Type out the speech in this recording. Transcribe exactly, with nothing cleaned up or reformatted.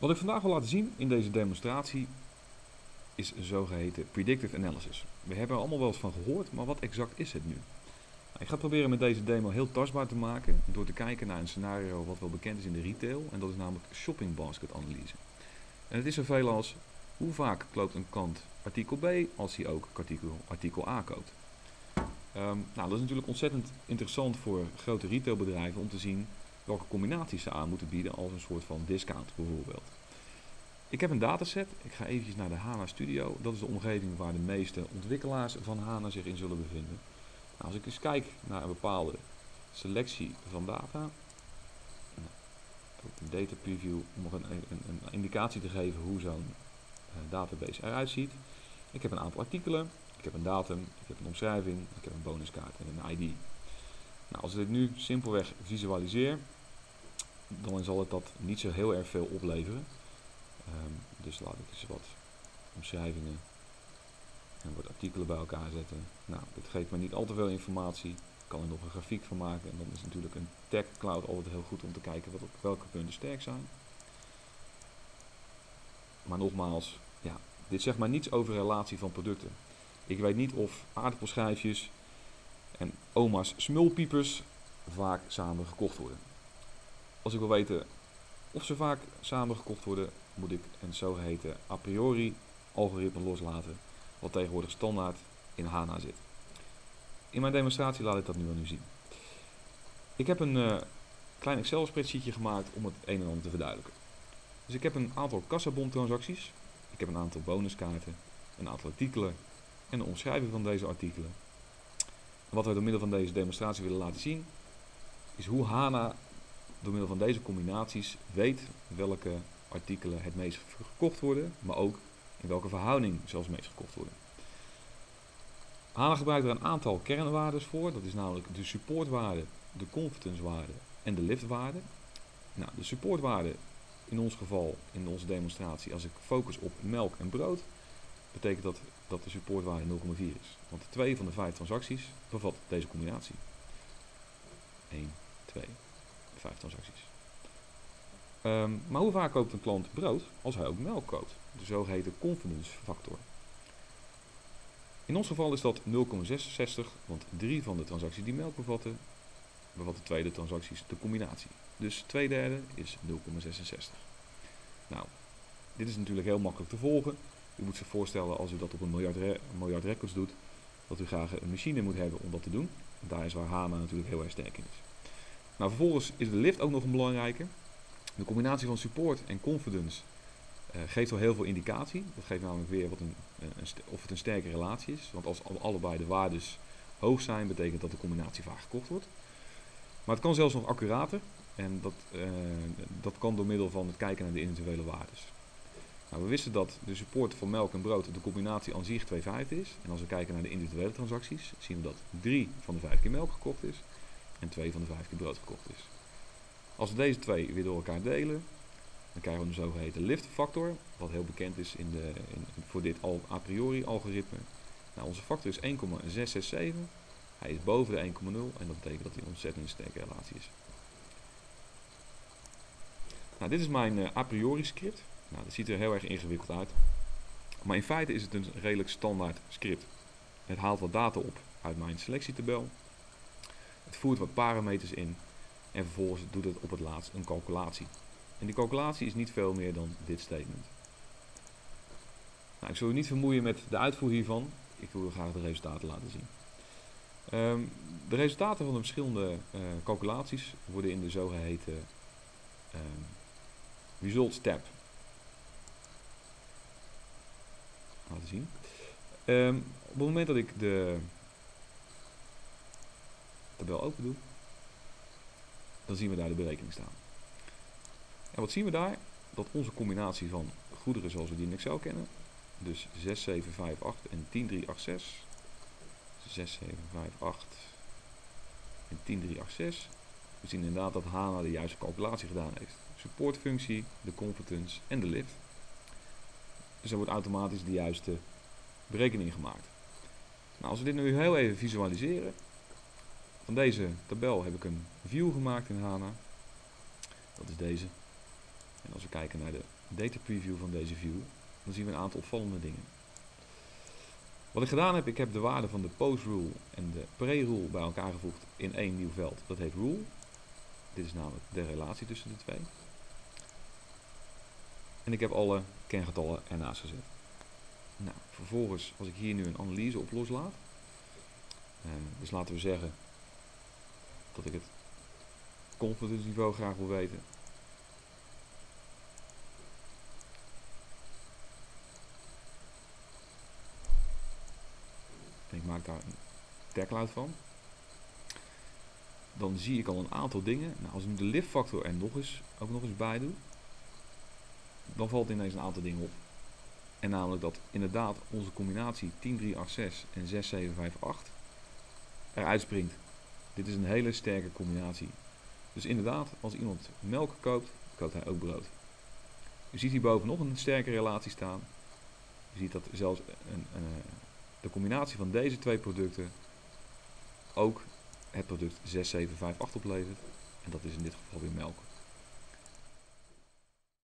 Wat ik vandaag wil laten zien in deze demonstratie is een zogeheten predictive analysis. We hebben er allemaal wel eens van gehoord, maar wat exact is het nu? Nou, ik ga het proberen met deze demo heel tastbaar te maken door te kijken naar een scenario wat wel bekend is in de retail, en dat is namelijk shopping basket analyse. En het is zoveel als: hoe vaak koopt een klant artikel B als hij ook artikel, artikel A koopt? Um, nou, dat is natuurlijk ontzettend interessant voor grote retailbedrijven om te zien welke combinaties ze aan moeten bieden als een soort van discount bijvoorbeeld. Ik heb een dataset. Ik ga eventjes naar de HANA Studio. Dat is de omgeving waar de meeste ontwikkelaars van HANA zich in zullen bevinden. Nou, als ik eens kijk naar een bepaalde selectie van data, nou, een data preview om nog een, een, een indicatie te geven hoe zo'n uh, database eruit ziet. Ik heb een aantal artikelen, ik heb een datum, ik heb een omschrijving, ik heb een bonuskaart en een I D. Nou, als ik dit nu simpelweg visualiseer, dan zal het dat niet zo heel erg veel opleveren. Um, dus laat ik eens wat omschrijvingen en wat artikelen bij elkaar zetten. Nou, dit geeft me niet al te veel informatie. Ik kan er nog een grafiek van maken en dan is natuurlijk een tag cloud altijd heel goed om te kijken wat op welke punten sterk zijn. Maar nogmaals, ja, dit zegt maar niets over de relatie van producten. Ik weet niet of aardappelschijfjes en oma's smulpiepers vaak samen gekocht worden. Als ik wil weten of ze vaak samen gekocht worden, moet ik een zogeheten a priori algoritme loslaten, wat tegenwoordig standaard in HANA zit. In mijn demonstratie laat ik dat nu aan u zien. Ik heb een uh, klein Excel spreadsheetje gemaakt om het een en ander te verduidelijken. Dus ik heb een aantal kassabon transacties, ik heb een aantal bonuskaarten, een aantal artikelen en een omschrijving van deze artikelen. En wat we door middel van deze demonstratie willen laten zien, is hoe HANA door middel van deze combinaties weet welke artikelen het meest gekocht worden, maar ook in welke verhouding ze als meest gekocht worden. HANA gebruikt er een aantal kernwaarden voor, dat is namelijk de supportwaarde, de confidencewaarde en de liftwaarde. Nou, de supportwaarde in ons geval, in onze demonstratie, als ik focus op melk en brood, betekent dat dat de supportwaarde nul komma vier is. Want twee van de vijf transacties bevat deze combinatie. één, twee, vijf transacties. Um, maar hoe vaak koopt een klant brood als hij ook melk koopt? De zogeheten confidence factor. In ons geval is dat nul komma zesenzestig, want drie van de transacties die melk bevatten, bevatten tweede transacties de combinatie. Dus twee derde is nul komma zesenzestig. Nou, dit is natuurlijk heel makkelijk te volgen. U moet zich voorstellen, als u dat op een miljard, re een miljard records doet, dat u graag een machine moet hebben om dat te doen. Daar is waar HANA natuurlijk heel erg sterk in is. Nou, vervolgens is de lift ook nog een belangrijke. De combinatie van support en confidence uh, geeft wel heel veel indicatie. Dat geeft namelijk weer wat een, een, of het een sterke relatie is. Want als allebei de waardes hoog zijn, betekent dat de combinatie vaak gekocht wordt. Maar het kan zelfs nog accurater. En dat, uh, dat kan door middel van het kijken naar de individuele waardes. Nou, we wisten dat de support van melk en brood de combinatie aan zich twee vijfde is. En als we kijken naar de individuele transacties, zien we dat drie van de vijf keer melk gekocht is. En twee van de vijf keer brood gekocht is. Als we deze twee weer door elkaar delen, dan krijgen we een zogeheten lift factor, wat heel bekend is in de, in, voor dit a priori algoritme. Nou, onze factor is één komma zeshonderdzesenzeventig, hij is boven de één komma nul en dat betekent dat hij een ontzettend sterke relatie is. Nou, dit is mijn uh, a priori script. Nou, dat ziet er heel erg ingewikkeld uit, maar in feite is het een redelijk standaard script. Het haalt wat data op uit mijn selectietabel, het voert wat parameters in. En vervolgens doet het op het laatst een calculatie. En die calculatie is niet veel meer dan dit statement. Nou, ik zal u niet vermoeien met de uitvoer hiervan. Ik wil u graag de resultaten laten zien. Um, de resultaten van de verschillende uh, calculaties worden in de zogeheten um, Results tab laten zien. Um, op het moment dat ik de tabel open doe, dan zien we daar de berekening staan. En wat zien we daar? Dat onze combinatie van goederen zoals we die in Excel kennen, dus zes zeven vijf acht en tien drie acht zes, zes zeven vijf acht en tien drie acht zes, we zien inderdaad dat HANA de juiste calculatie gedaan heeft. Supportfunctie, de confidence en de lift. Dus er wordt automatisch de juiste berekening gemaakt. Nou, als we dit nu heel even visualiseren, van deze tabel heb ik een view gemaakt in HANA. Dat is deze. En als we kijken naar de data preview van deze view, dan zien we een aantal opvallende dingen. Wat ik gedaan heb, ik heb de waarde van de post rule en de pre-rule bij elkaar gevoegd in één nieuw veld. Dat heet rule. Dit is namelijk de relatie tussen de twee. En ik heb alle kengetallen ernaast gezet. Nou, vervolgens, als ik hier nu een analyse op loslaat, eh, dus laten we zeggen dat ik het confidence niveau graag wil weten. En ik maak daar een tagcloud van. Dan zie ik al een aantal dingen. Nou, als ik nu de lift factor er nog eens, ook nog eens bij doe, dan valt ineens een aantal dingen op. En namelijk dat inderdaad onze combinatie tien drie acht zes en zes zeven vijf acht eruit springt. Dit is een hele sterke combinatie. Dus inderdaad, als iemand melk koopt, koopt hij ook brood. U ziet hierboven nog een sterke relatie staan. U ziet dat zelfs een, een, de combinatie van deze twee producten ook het product zes zeven vijf acht oplevert. En dat is in dit geval weer melk.